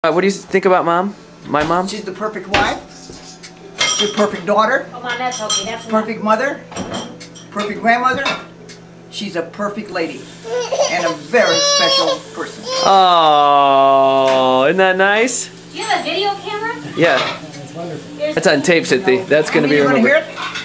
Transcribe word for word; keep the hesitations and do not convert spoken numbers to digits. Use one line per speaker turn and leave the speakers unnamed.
Uh, what do you think about mom? My mom?
She's the perfect wife. She's a perfect daughter.
Come on, that's okay. That's
perfect mother. Perfect grandmother. She's a perfect lady. And a very special person.
Oh, isn't that nice?
Do you have a video camera?
Yeah. That's on tape, Sittie. That's going to be
You want to
remembered.
hear it?